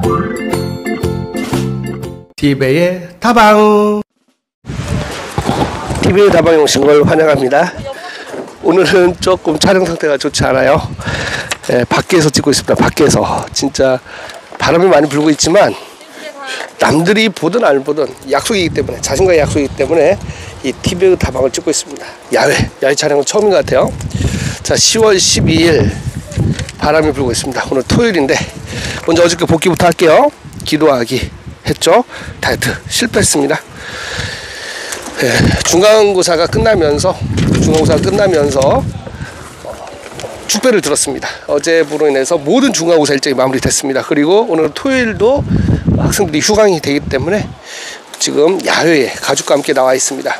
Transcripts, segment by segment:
티베의 다방. 티베의 다방에 오신 걸 환영합니다. 오늘은 조금 촬영 상태가 좋지 않아요. 밖에서 찍고 있습니다. 밖에서 진짜 바람이 많이 불고 있지만 남들이 보든 안 보든 약속이기 때문에, 자신과의 약속이기 때문에 이 티베의 다방을 찍고 있습니다. 야외 촬영은 처음인 것 같아요. 자, 10월 12일 바람이 불고 있습니다. 오늘 토요일인데 먼저 어저께 복귀부터 할게요. 기도하기 했죠. 다이어트 실패했습니다. 중간고사가 끝나면서 축배를 들었습니다. 어제부로 인해서 모든 중간고사 일정이 마무리됐습니다. 그리고 오늘 토요일도 학생들이 휴강이 되기 때문에 지금 야외에 가족과 함께 나와 있습니다.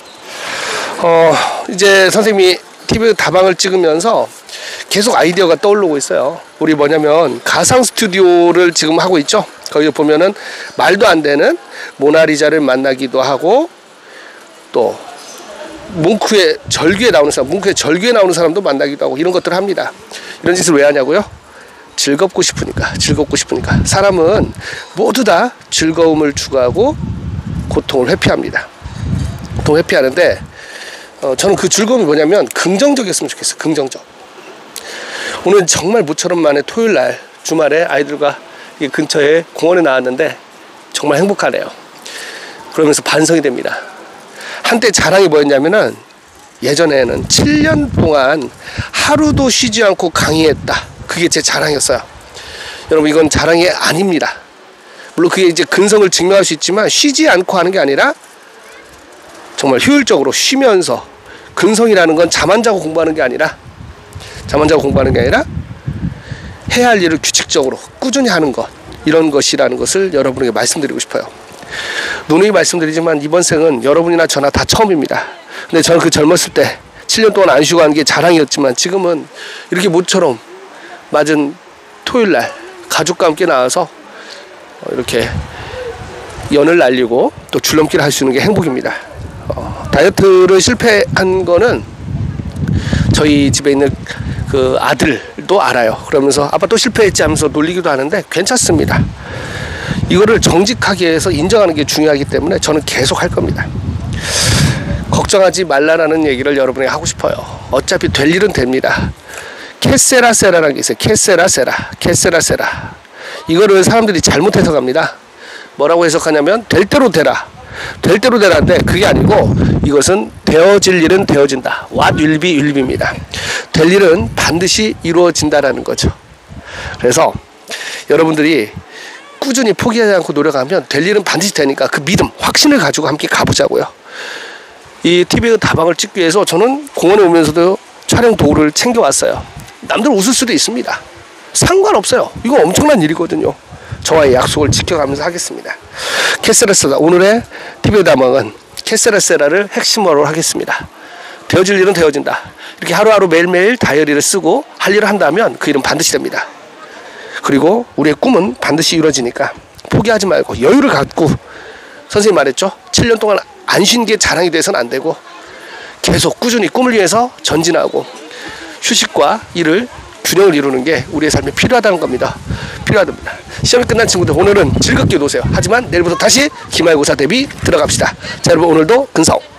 이제 선생님이 TV 다방을 찍으면서 계속 아이디어가 떠오르고 있어요. 우리 뭐냐면 가상 스튜디오를 지금 하고 있죠. 거기 보면은 말도 안 되는 모나리자를 만나기도 하고, 또 뭉크의 절규에 나오는 사람도 만나기도 하고, 이런 것들을 합니다. 이런 짓을 왜 하냐고요? 즐겁고 싶으니까. 사람은 모두 다 즐거움을 추구하고 고통을 회피합니다. 고통을 회피하는데 저는 그 즐거움이 뭐냐면 긍정적이었으면 좋겠어요. 긍정적. 오늘 정말 모처럼 만에 토요일날 주말에 아이들과 이 근처에 공원에 나왔는데 정말 행복하네요. 그러면서 반성이 됩니다. 한때 자랑이 뭐였냐면은, 예전에는 7년 동안 하루도 쉬지 않고 강의했다. 그게 제 자랑이었어요. 여러분, 이건 자랑이 아닙니다. 물론 그게 이제 근성을 증명할 수 있지만, 쉬지 않고 하는 게 아니라 정말 효율적으로 쉬면서, 근성이라는 건 잠 안 자고 공부하는 게 아니라 해야 할 일을 규칙적으로 꾸준히 하는 것, 이런 것이라는 것을 여러분에게 말씀드리고 싶어요. 누누이 말씀드리지만 이번 생은 여러분이나 저나 다 처음입니다. 근데 저는 그 젊었을 때 7년 동안 안 쉬고 하는 게 자랑이었지만, 지금은 이렇게 모처럼 맞은 토요일날 가족과 함께 나와서 이렇게 연을 날리고 또 줄넘기를 할 수 있는 게 행복입니다. 다이어트를 실패한 거는 저희 집에 있는 그 아들도 알아요. 그러면서 아빠 또 실패했지 하면서 놀리기도 하는데 괜찮습니다. 이거를 정직하게 해서 인정하는 게 중요하기 때문에 저는 계속 할 겁니다. 걱정하지 말라라는 얘기를 여러분에게 하고 싶어요. 어차피 될 일은 됩니다. 케세라세라라는 게 있어요. 케세라세라. 이거를 사람들이 잘못 해석합니다. 뭐라고 해석하냐면 될 대로 되라. 될 대로 되라인데 그게 아니고, 이것은 되어질 일은 되어진다. What will be will be입니다. 될 일은 반드시 이루어진다라는 거죠. 그래서 여러분들이 꾸준히 포기하지 않고 노력하면 될 일은 반드시 되니까, 그 믿음, 확신을 가지고 함께 가보자고요. 이 TV의 다방을 찍기 위해서 저는 공원에 오면서도 촬영 도구를 챙겨왔어요. 남들 웃을 수도 있습니다. 상관없어요. 이거 엄청난 일이거든요. 저와의 약속을 지켜가면서 하겠습니다. 케세라세라, 오늘의 TV의 다방은 케세라세라를 핵심어로 하겠습니다. 되어질 일은 되어진다. 이렇게 하루하루 매일매일 다이어리를 쓰고 할 일을 한다면 그 일은 반드시 됩니다. 그리고 우리의 꿈은 반드시 이루어지니까 포기하지 말고 여유를 갖고, 선생님이 말했죠. 7년 동안 안 쉰 게 자랑이 돼서는 안 되고, 계속 꾸준히 꿈을 위해서 전진하고 휴식과 일을 균형을 이루는 게 우리의 삶에 필요하다는 겁니다. 필요하답니다. 시험이 끝난 친구들, 오늘은 즐겁게 노세요. 하지만 내일부터 다시 기말고사 대비 들어갑시다. 자, 여러분, 오늘도 근성.